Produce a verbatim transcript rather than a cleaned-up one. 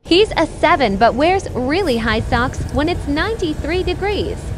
He's a seven but wears really high socks when it's ninety-three degrees.